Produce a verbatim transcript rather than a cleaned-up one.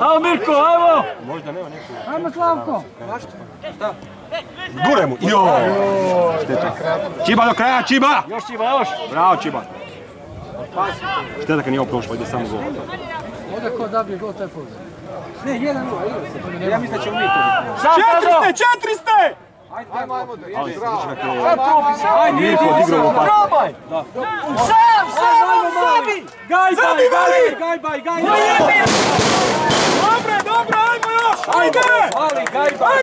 Ajmo Mirko, ajmo! Možda nema neku... Ajmo Slavko! Šta? Gure mu! Joj! Šteta. Čiba do kraja, Čiba! Još Čiba, još! Bravo Čiba! Šteta kad nije ovo prošlo, ide samo gol. Ovdje ko dobije gol, to je fuzor. Ne, jedan nula, igra se. Ja mislim da ćemo mi to. Četiri ste, četiri ste! Ajmo, ajmo, da Ali ide. se tiče kako je... Sad trupi se, ajde, Mirko odigrao u par. probaj! Sam, sam, sebi! Gajbaj, gajbaj, gajbaj, gajbaj! Dobre, dobro, ajmo još! Ajde! Ali, gajbaj!